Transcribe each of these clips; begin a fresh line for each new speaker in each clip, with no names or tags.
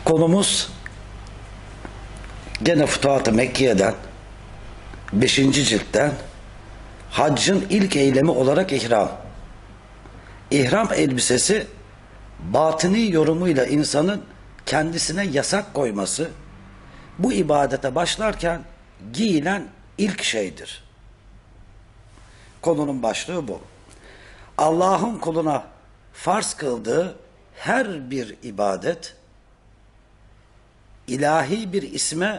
Konumuz gene Fütuhat-ı Mekke'den 5. ciltten haccın ilk eylemi olarak ihram. İhram elbisesi batini yorumuyla insanın kendisine yasak koyması, bu ibadete başlarken giyilen ilk şeydir. Konunun başlığı bu. Allah'ın kuluna farz kıldığı her bir ibadet ilahi bir isme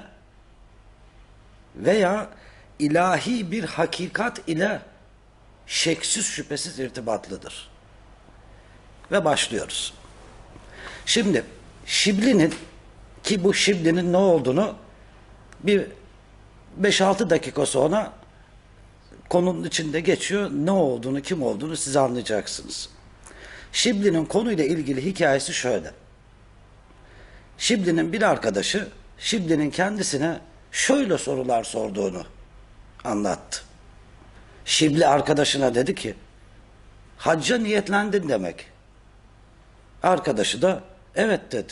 veya ilahi bir hakikat ile şeksiz şüphesiz irtibatlıdır. Ve başlıyoruz. Şimdi Şibli'nin, ki bu Şibli'nin ne olduğunu bir 5-6 dakika sonra konunun içinde geçiyor. Ne olduğunu, kim olduğunu siz anlayacaksınız. Şibli'nin konuyla ilgili hikayesi şöyle. Şibli'nin bir arkadaşı Şibli'nin kendisine şöyle sorular sorduğunu anlattı. Şibli arkadaşına dedi ki, hacca niyetlendin demek. Arkadaşı da evet dedi.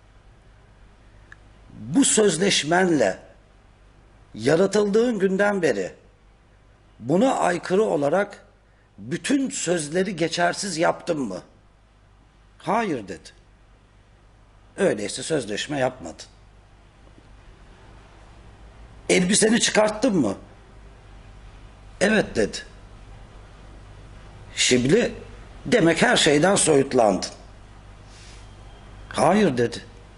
Bu sözleşmenle yaratıldığın günden beri buna aykırı olarak bütün sözleri geçersiz yaptın mı? Hayır dedi. Öyleyse sözleşme yapmadın. Elbiseni çıkarttın mı? Evet dedi. Şibli, demek her şeyden soyutlandın. Hayır dedi.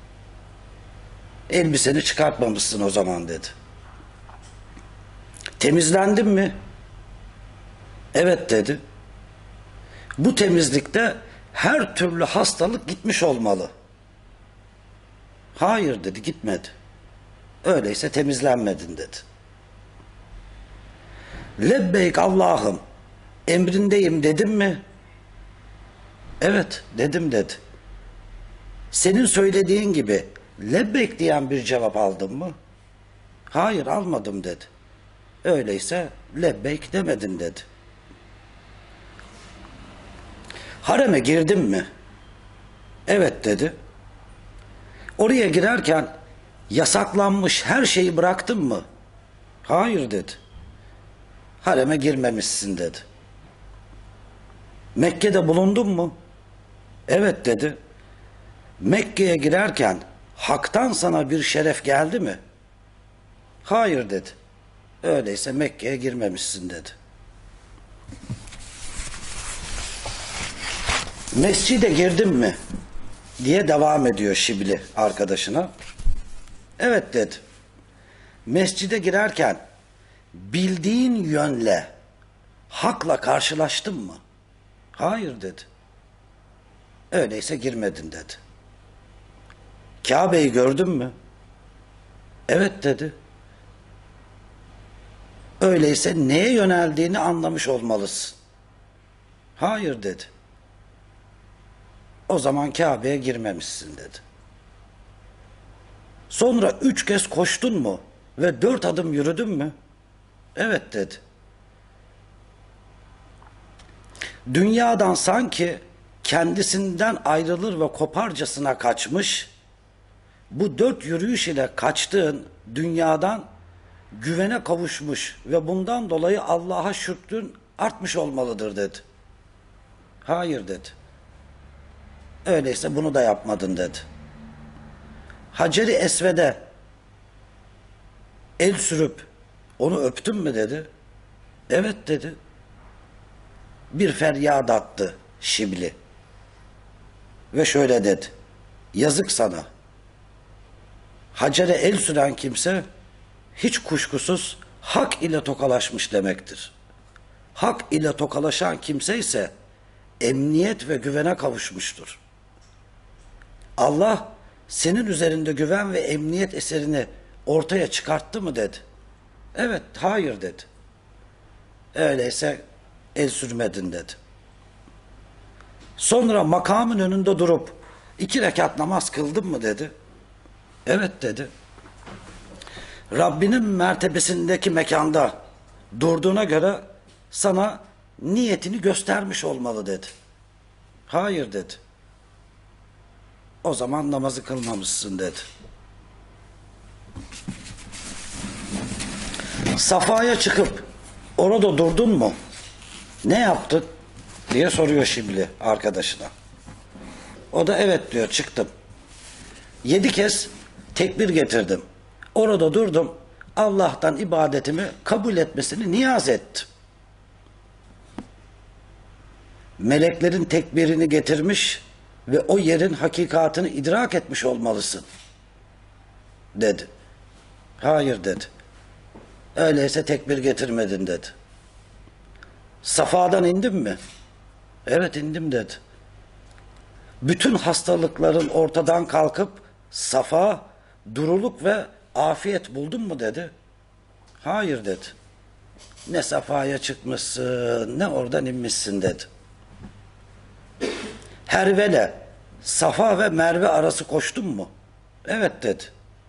Elbiseni çıkartmamışsın o zaman dedi. Temizlendin mi? Evet dedi. Bu temizlikte her türlü hastalık gitmiş olmalı. Hayır dedi, gitmedi. Öyleyse temizlenmedin dedi. Lebbeyk Allah'ım, emrindeyim dedim mi? Evet dedim dedi. Senin söylediğin gibi lebbeyk diyen bir cevap aldın mı? Hayır almadım dedi. Öyleyse lebbeyk demedin dedi. Hareme girdin mi? Evet dedi. Oraya girerken yasaklanmış her şeyi bıraktın mı? Hayır dedi. Hareme girmemişsin dedi. Mekke'de bulundun mu? Evet dedi. Mekke'ye girerken haktan sana bir şeref geldi mi? Hayır dedi. Öyleyse Mekke'ye girmemişsin dedi. Mescide girdin mi? Diye devam ediyor Şibli arkadaşına. Evet dedi. Mescide girerken bildiğin yönle hakla karşılaştın mı? Hayır dedi. Öyleyse girmedin dedi. Kabe'yi gördün mü? Evet dedi. Öyleyse neye yöneldiğini anlamış olmalısın. Hayır dedi. O zaman Kabe'ye girmemişsin dedi. Sonra 3 kez koştun mu ve 4 adım yürüdün mü? Evet dedi. Dünyadan sanki kendisinden ayrılır ve koparcasına kaçmış, bu 4 yürüyüş ile kaçtığın dünyadan güvene kavuşmuş ve bundan dolayı Allah'a şükrün artmış olmalıdır dedi. Hayır dedi. Öyleyse bunu da yapmadın dedi. Hacer-i Esved'e el sürüp onu öptün mü dedi. Evet dedi. Bir feryat attı Şibli. Ve şöyle dedi. Yazık sana. Hacer'e el süren kimse hiç kuşkusuz hak ile tokalaşmış demektir. Hak ile tokalaşan kimse ise emniyet ve güvene kavuşmuştur. Allah senin üzerinde güven ve emniyet eserini ortaya çıkarttı mı dedi. Evet, hayır dedi. Öyleyse el sürmedin dedi. Sonra makamın önünde durup 2 rekat namaz kıldın mı dedi. Evet dedi. Rabbinin mertebesindeki mekanda durduğuna göre sana niyetini göstermiş olmalı dedi. Hayır dedi. O zaman namazı kılmamışsın dedi. Safa'ya çıkıp orada durdun mu? Ne yaptın? Diye soruyor Şibli arkadaşına. O da evet diyor, çıktım. 7 kez tekbir getirdim. Orada durdum. Allah'tan ibadetimi kabul etmesini niyaz ettim. Meleklerin tekbirini getirmiş ve o yerin hakikatını idrak etmiş olmalısın dedi. Hayır dedi. Öyleyse tekbir getirmedin dedi. Safa'dan indin mi? Evet indim dedi. Bütün hastalıkların ortadan kalkıp safa, duruluk ve afiyet buldun mu dedi. Hayır dedi. Ne safaya çıkmışsın ne oradan inmişsin dedi. Hervele, Safa ve Merve arası koştun mu? Evet dedi.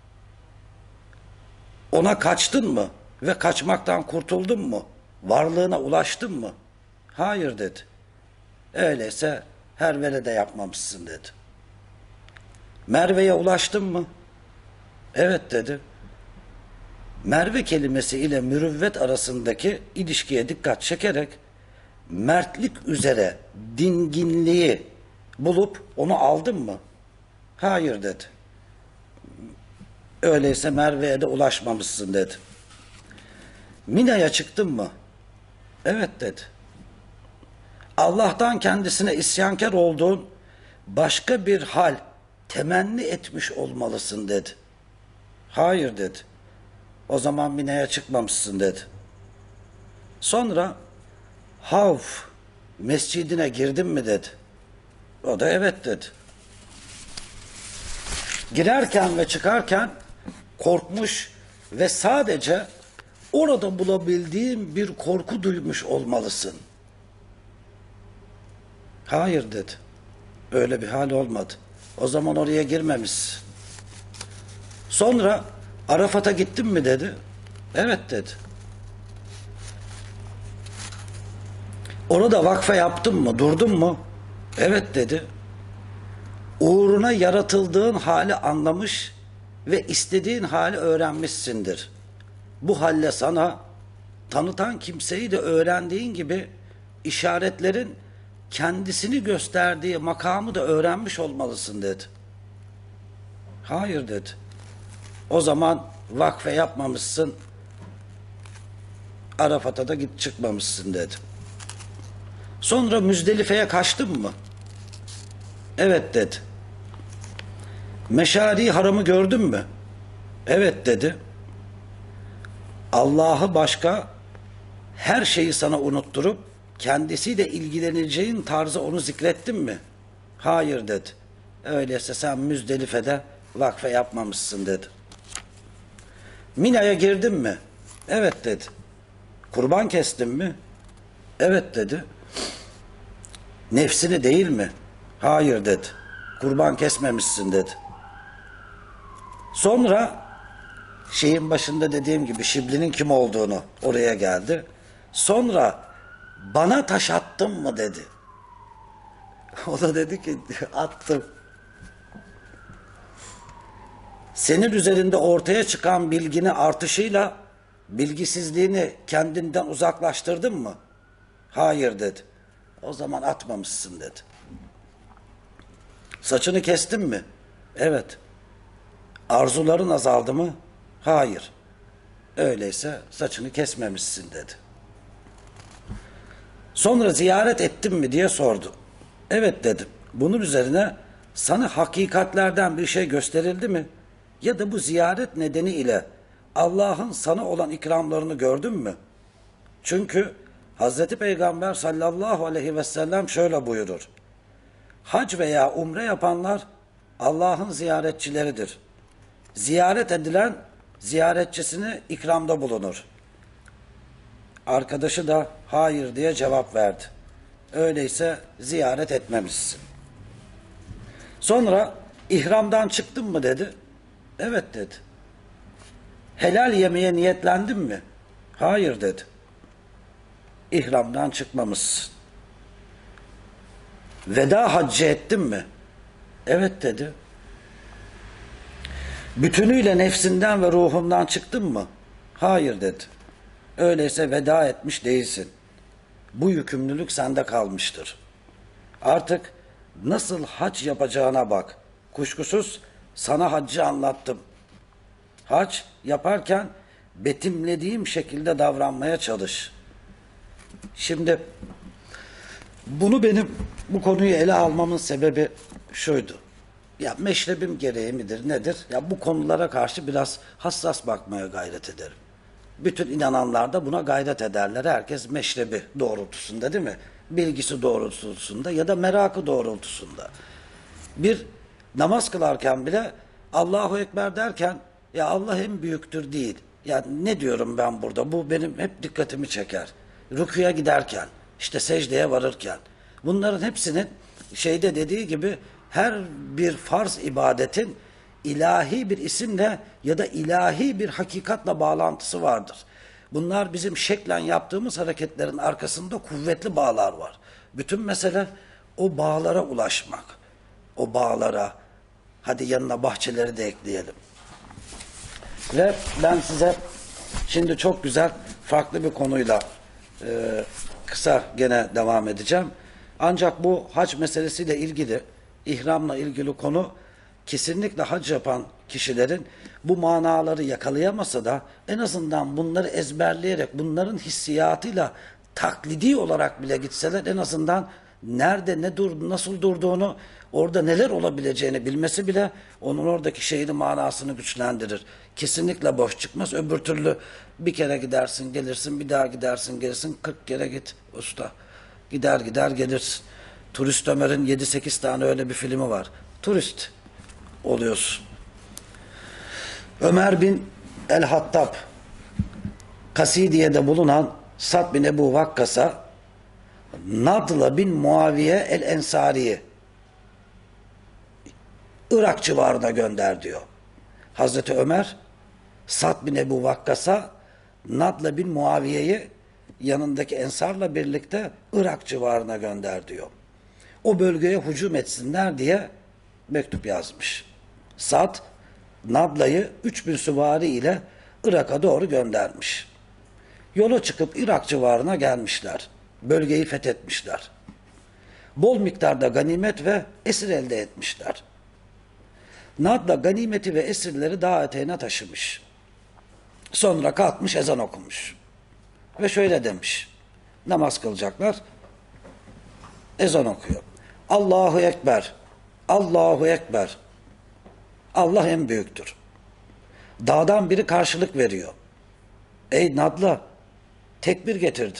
Ona kaçtın mı ve kaçmaktan kurtuldun mu? Varlığına ulaştın mı? Hayır dedi. Öyleyse Hervele de yapmamışsın dedi. Merve'ye ulaştın mı? Evet dedi. Merve kelimesi ile mürüvvet arasındaki ilişkiye dikkat çekerek mertlik üzere dinginliği bulup onu aldın mı? Hayır dedi. Öyleyse Merve'ye de ulaşmamışsın dedi. Mina'ya çıktın mı? Evet dedi. Allah'tan kendisine isyankar olduğun başka bir hal temenni etmiş olmalısın dedi. Hayır dedi. O zaman Mina'ya çıkmamışsın dedi. Sonra Havf mescidine girdin mi dedi. O da evet dedi. Girerken ve çıkarken korkmuş ve sadece orada bulabildiğin bir korku duymuş olmalısın. Hayır dedi. Öyle bir hal olmadı. O zaman oraya girmemişsin. Sonra Arafat'a gittin mi dedi. Evet dedi. Orada vakfe yaptın mı, durdun mu? Evet dedi. Uğruna yaratıldığın hali anlamış ve istediğin hali öğrenmişsindir. Bu halle sana tanıtan kimseyi de öğrendiğin gibi işaretlerin kendisini gösterdiği makamı da öğrenmiş olmalısın dedi. Hayır dedi. O zaman vakfe yapmamışsın, Arafat'a da git çıkmamışsın dedi. Sonra Müzdelife'ye kaçtın mı? Evet dedi. Meşari haramı gördün mü? Evet dedi. Allah'ı başka her şeyi sana unutturup kendisiyle ilgileneceğin tarzı onu zikrettin mi? Hayır dedi. Öyleyse sen Müzdelife'de vakfe yapmamışsın dedi. Mina'ya girdin mi? Evet dedi. Kurban kestin mi? Evet dedi. Nefsini değil mi? Hayır dedi. Kurban kesmemişsin dedi. Sonra şeyin başında dediğim gibi Şibli'nin kim olduğunu oraya geldi. Sonra bana taş attın mı dedi. O da dedi ki attım. Senin üzerinde ortaya çıkan bilgini artışıyla bilgisizliğini kendinden uzaklaştırdın mı? Hayır dedi. O zaman atmamışsın dedi. Saçını kestin mi? Evet. Arzuların azaldı mı? Hayır. Öyleyse saçını kesmemişsin dedi. Sonra ziyaret ettin mi diye sordu. Evet dedim. Bunun üzerine sana hakikatlerden bir şey gösterildi mi? Ya da bu ziyaret nedeniyle Allah'ın sana olan ikramlarını gördün mü? Çünkü Hazreti Peygamber sallallahu aleyhi ve sellem şöyle buyurur. Hac veya umre yapanlar Allah'ın ziyaretçileridir. Ziyaret edilen ziyaretçisine ikramda bulunur. Arkadaşı da hayır diye cevap verdi. Öyleyse ziyaret etmemişsin. Sonra ihramdan çıktın mı dedi. Evet dedi. Helal yemeye niyetlendin mi? Hayır dedi. İhramdan çıkmamışsın. Veda haccı ettin mi? Evet dedi. Bütünüyle nefsinden ve ruhundan çıktın mı? Hayır dedi. Öyleyse veda etmiş değilsin. Bu yükümlülük sende kalmıştır. Artık nasıl hac yapacağına bak. Kuşkusuz sana haccı anlattım. Hac yaparken betimlediğim şekilde davranmaya çalış. Şimdi bu konuyu ele almamın sebebi şuydu. Ya meşrebim gereği midir nedir? Ya bu konulara karşı biraz hassas bakmaya gayret ederim. Bütün inananlar da buna gayret ederler. Herkes meşrebi doğrultusunda değil mi? Bilgisi doğrultusunda ya da merakı doğrultusunda. Bir namaz kılarken bile Allahu Ekber derken ya Allah en büyüktür değil. Ya ne diyorum ben burada? Bu benim hep dikkatimi çeker. Rüküye giderken, işte secdeye varırken. Bunların hepsinin şeyde dediği gibi her bir farz ibadetin ilahi bir isimle ya da ilahi bir hakikatla bağlantısı vardır. Bunlar bizim şeklen yaptığımız hareketlerin arkasında kuvvetli bağlar var. Bütün mesele o bağlara ulaşmak. O bağlara, hadi yanına bahçeleri de ekleyelim. Ve ben size şimdi çok güzel farklı bir konuyla kısa gene devam edeceğim. Ancak bu hac meselesiyle ilgili, ihramla ilgili konu kesinlikle hac yapan kişilerin bu manaları yakalayamasa da en azından bunları ezberleyerek, bunların hissiyatıyla taklidi olarak bile gitseler en azından nerede nasıl durduğunu, orada neler olabileceğini bilmesi bile onun oradaki şeyin manasını güçlendirir. Kesinlikle boş çıkmaz. Öbür türlü bir kere gidersin gelirsin, bir daha gidersin gelirsin, 40 kere git usta. Gider gider gelirsin. Turist Ömer'in 7-8 tane öyle bir filmi var. Turist oluyorsun. Ömer bin el-Hattab Kasidiye'de bulunan Sad bin Ebu Vakkas'a Nadla bin Muaviye el-Ensari'yi Irak civarına gönder diyor. Hazreti Ömer Sad bin Ebu Vakkas'a Nadla bin Muaviye'yi yanındaki ensarla birlikte Irak civarına gönder diyor. O bölgeye hücum etsinler diye mektup yazmış. Sad Nadla'yı 3000 süvari ile Irak'a doğru göndermiş. Yola çıkıp Irak civarına gelmişler. Bölgeyi fethetmişler. Bol miktarda ganimet ve esir elde etmişler. Nadla ganimeti ve esirleri dağ eteğine taşımış. Sonra kalkmış ezan okumuş. Ve şöyle demiş. Namaz kılacaklar. Ezan okuyor. Allahu Ekber. Allahu Ekber. Allah en büyüktür. Dağdan biri karşılık veriyor. Ey Nadla, tekbir getirdin.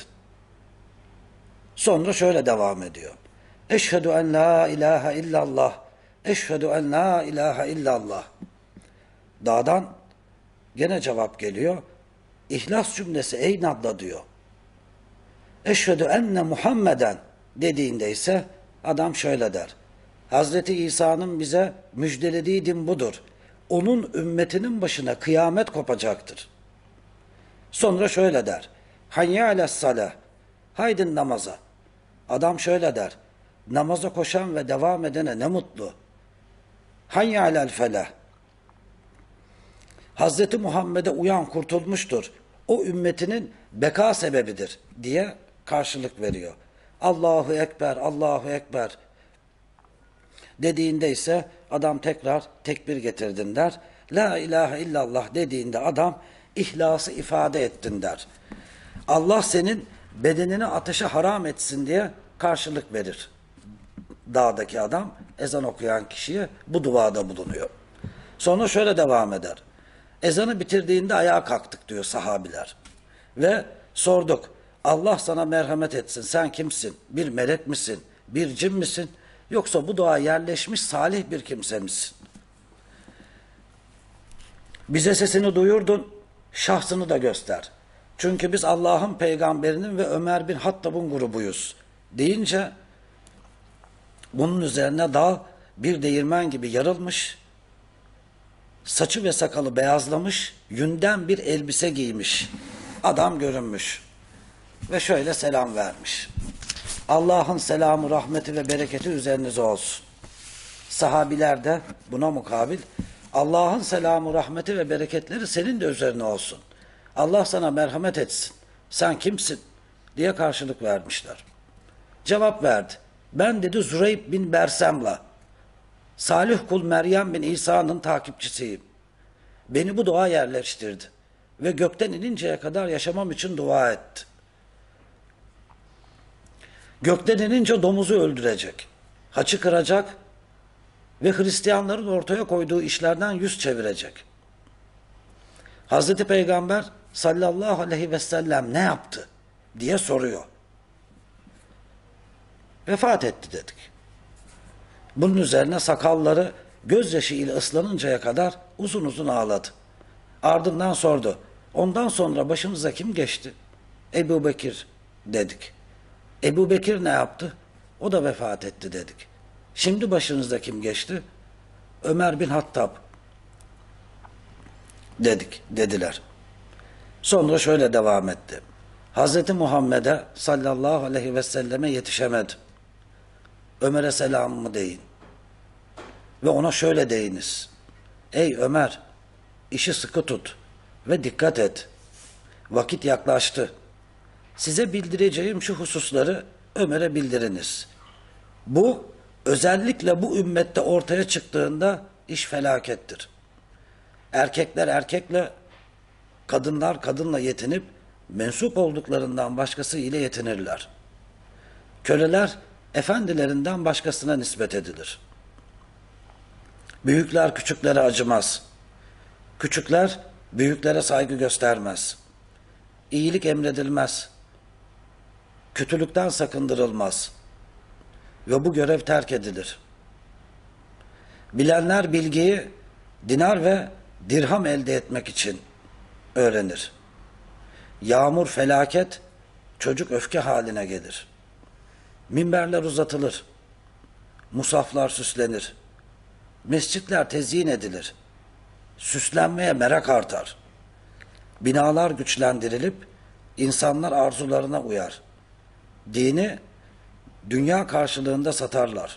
Sonra şöyle devam ediyor. Eşhedü en la ilahe illallah. Eşhedü en la ilahe illallah. Dağdan gene cevap geliyor. İhlas cümlesi ey Nadla diyor. Eşhedü enne Muhammeden dediğinde ise adam şöyle der. Hazreti İsa'nın bize müjdelediği din budur. Onun ümmetinin başına kıyamet kopacaktır. Sonra şöyle der. Hayya alassalah. Haydin namaza. Adam şöyle der. Namaza koşan ve devam edene ne mutlu. Hayya alel felah. Hazreti Muhammed'e uyan kurtulmuştur. O ümmetinin beka sebebidir diye karşılık veriyor. Allahu Ekber, Allahu Ekber dediğinde ise adam tekrar tekbir getirdin der. La ilahe illallah dediğinde adam ihlası ifade ettin der. Allah senin bedenini ateşe haram etsin diye karşılık verir. Dağdaki adam ezan okuyan kişiye bu duada bulunuyor. Sonra şöyle devam eder. Ezanı bitirdiğinde ayağa kalktık diyor sahabiler. Ve sorduk. Allah sana merhamet etsin. Sen kimsin? Bir melek misin? Bir cin misin? Yoksa bu dağa yerleşmiş salih bir kimse misin? Bize sesini duyurdun. Şahsını da göster. Çünkü biz Allah'ın peygamberinin ve Ömer bin Hattab'ın grubuyuz. Deyince bunun üzerine dağ bir değirmen gibi yarılmış, saçı ve sakalı beyazlamış, yünden bir elbise giymiş. Adam görünmüş ve şöyle selam vermiş. Allah'ın selamı, rahmeti ve bereketi üzerinize olsun. Sahabiler de buna mukabil Allah'ın selamı, rahmeti ve bereketleri senin de üzerine olsun. Allah sana merhamet etsin. Sen kimsin? Diye karşılık vermişler. Cevap verdi. Ben dedi Züreyb bin Bersem'la Salih kul Meryem bin İsa'nın takipçisiyim. Beni bu dua yerleştirdi. Ve gökten ininceye kadar yaşamam için dua etti. Gökten inince domuzu öldürecek. Haçı kıracak ve Hristiyanların ortaya koyduğu işlerden yüz çevirecek. Hazreti Peygamber sallallahu aleyhi ve sellem ne yaptı diye soruyor. Vefat etti dedik. Bunun üzerine sakalları gözyaşı ile ıslanıncaya kadar uzun uzun ağladı. Ardından sordu. Ondan sonra başımıza kim geçti? Ebu Bekir dedik. Ebu Bekir ne yaptı? O da vefat etti dedik. Şimdi başınızda kim geçti? Ömer bin Hattab dediler. Sonra şöyle devam etti. Hazreti Muhammed'e sallallahu aleyhi ve selleme yetişemedim. Ömer'e selamımı deyin. Ve ona şöyle deyiniz. Ey Ömer, işi sıkı tut ve dikkat et. Vakit yaklaştı. Size bildireceğim şu hususları Ömer'e bildiriniz. Bu özellikle bu ümmette ortaya çıktığında iş felakettir. Erkekler erkekle, kadınlar kadınla yetinip mensup olduklarından başkası ile yetinirler. Köleler efendilerinden başkasına nispet edilir. Büyükler küçüklere acımaz. Küçükler büyüklere saygı göstermez. İyilik emredilmez. Kötülükten sakındırılmaz. Ve bu görev terk edilir. Bilenler bilgiyi dinar ve dirham elde etmek için öğrenir. Yağmur felaket, çocuk öfke haline gelir. Minberler uzatılır. Musaflar süslenir. Mescitler tezyin edilir. Süslenmeye merak artar. Binalar güçlendirilip insanlar arzularına uyar. Dini dünya karşılığında satarlar.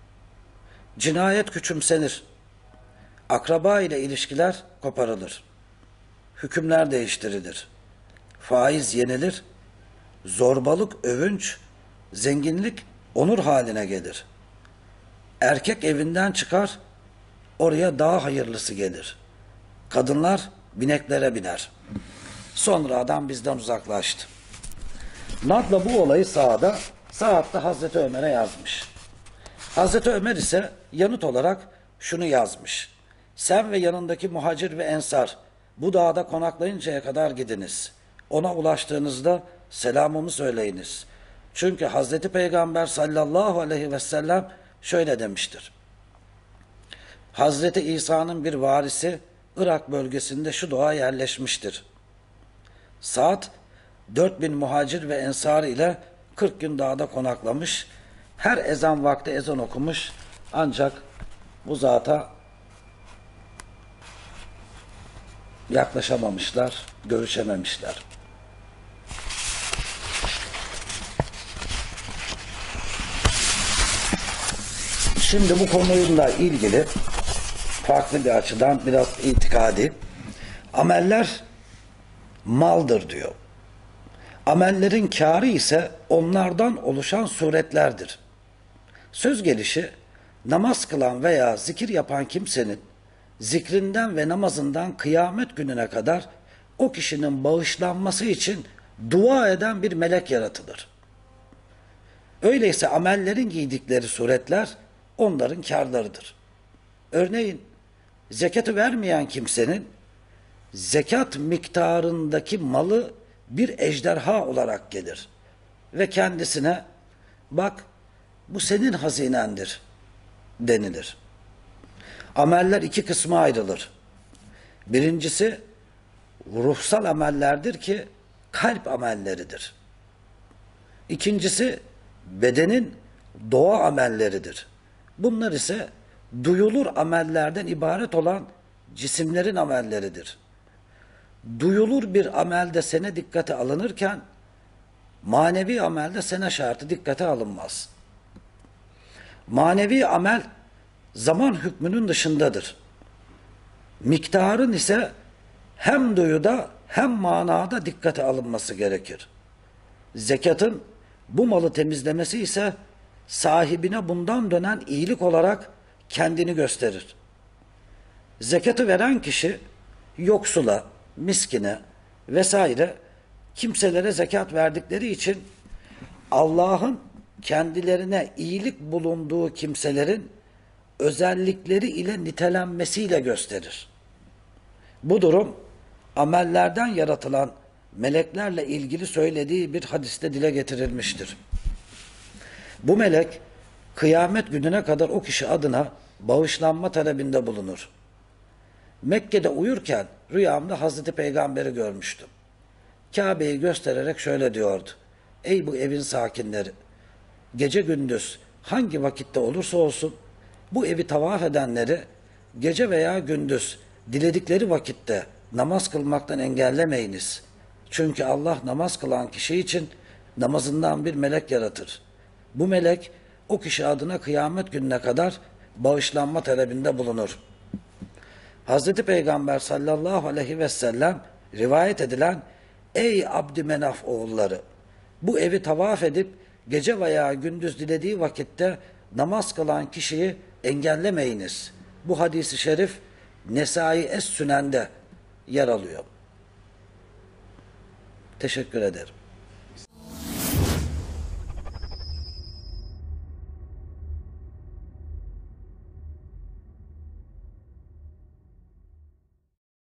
Cinayet küçümsenir. Akraba ile ilişkiler koparılır. Hükümler değiştirilir. Faiz yenilir. Zorbalık övünç, zenginlik onur haline gelir. Erkek evinden çıkar, oraya daha hayırlısı gelir. Kadınlar bineklere biner. Sonra adam bizden uzaklaştı. Nadla bu olayı Sa'da Hazreti Ömer'e yazmış. Hazreti Ömer ise yanıt olarak şunu yazmış. Sen ve yanındaki muhacir ve ensar bu dağda konaklayıncaya kadar gidiniz. Ona ulaştığınızda selamımı söyleyiniz. Çünkü Hazreti Peygamber sallallahu aleyhi ve sellem şöyle demiştir. Hazreti İsa'nın bir varisi Irak bölgesinde şu dağa yerleşmiştir. Saat 4000 muhacir ve ensar ile 40 gün dağda konaklamış. Her ezan vakti ezan okumuş. Ancak bu zata yaklaşamamışlar, görüşememişler. Şimdi bu konuyla ilgili farklı bir açıdan biraz itikadi. Ameller maldır diyor. Amellerin kârı ise onlardan oluşan suretlerdir. Söz gelişi namaz kılan veya zikir yapan kimsenin zikrinden ve namazından kıyamet gününe kadar o kişinin bağışlanması için dua eden bir melek yaratılır. Öyleyse amellerin giydikleri suretler onların kârlarıdır. Örneğin zekatı vermeyen kimsenin zekat miktarındaki malı bir ejderha olarak gelir ve kendisine bak bu senin hazinendir denilir. Ameller iki kısma ayrılır. Birincisi ruhsal amellerdir ki kalp amelleridir. İkincisi bedenin doğa amelleridir. Bunlar ise duyulur amellerden ibaret olan cisimlerin amelleridir. Duyulur bir amelde sene dikkate alınırken manevi amelde sene şartı dikkate alınmaz. Manevi amel zaman hükmünün dışındadır. Miktarın ise hem duyuda hem manada dikkate alınması gerekir. Zekatın bu malı temizlemesi ise sahibine bundan dönen iyilik olarak kendini gösterir. Zekatı veren kişi yoksula, miskine vesaire kimselere zekat verdikleri için Allah'ın kendilerine iyilik bulunduğu kimselerin özellikleri ile nitelenmesiyle gösterir. Bu durum amellerden yaratılan meleklerle ilgili söylediği bir hadiste dile getirilmiştir. Bu melek kıyamet gününe kadar o kişi adına bağışlanma talebinde bulunur. Mekke'de uyurken rüyamda Hazreti Peygamber'i görmüştüm. Kabe'yi göstererek şöyle diyordu: ey bu evin sakinleri, gece gündüz hangi vakitte olursa olsun bu evi tavaf edenleri gece veya gündüz diledikleri vakitte namaz kılmaktan engellemeyiniz. Çünkü Allah namaz kılan kişi için namazından bir melek yaratır. Bu melek o kişi adına kıyamet gününe kadar bağışlanma talebinde bulunur. Hazreti Peygamber sallallahu aleyhi ve sellem rivayet edilen ey Abdümenaf oğulları, bu evi tavaf edip gece veya gündüz dilediği vakitte namaz kılan kişiyi engellemeyiniz. Bu hadisi şerif Nesai Es-Sünen'de yer alıyor. Teşekkür ederim.